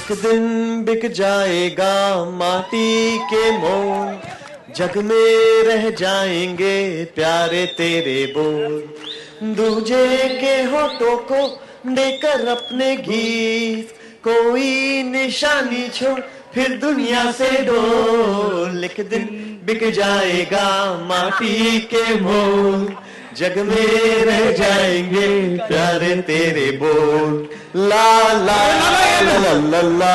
एक दिन बिक जाएगा माटी के मोल, जग में रह जाएंगे प्यारे तेरे बोल। दूजे के होठों को देकर अपने गीत, कोई निशानी छोड़ फिर दुनिया से डोल। एक दिन बिक जाएगा माटी के मोल, जग में रह जाएंगे प्यारे तेरे बोल। ला ला ला ला ला ला।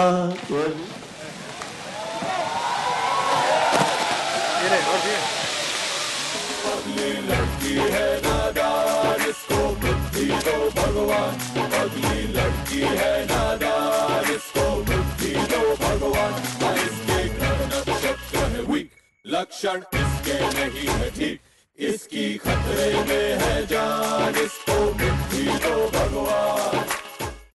अगली लड़की है नादान, इसको बुद्धि दो भगवान। अगली लड़की है नादान, इसको बुद्धि दो भगवान। इसके ग्रहण शब्द है वीक, लक्षण इसके नहीं है ठीक, इसकी खतरे में है जान, इसको बुद्धि दो भगवान।